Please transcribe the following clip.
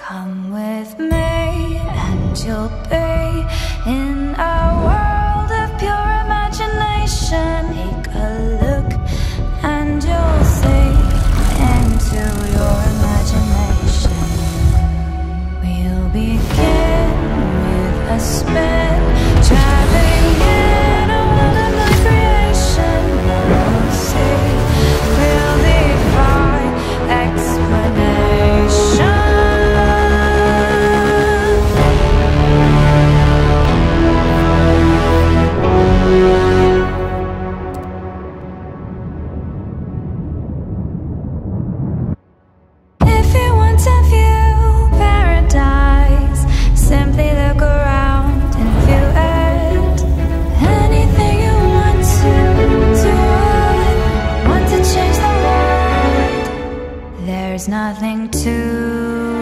Come with me and you'll be in a world of pure imagination. Take a look and you'll see into your imagination. We'll begin with a spin, traveling in a world of my creation. We'll see, we'll defy explanation. If you want to view paradise, simply look around and view it. Anything you want to do it. Want to change the world, there's nothing to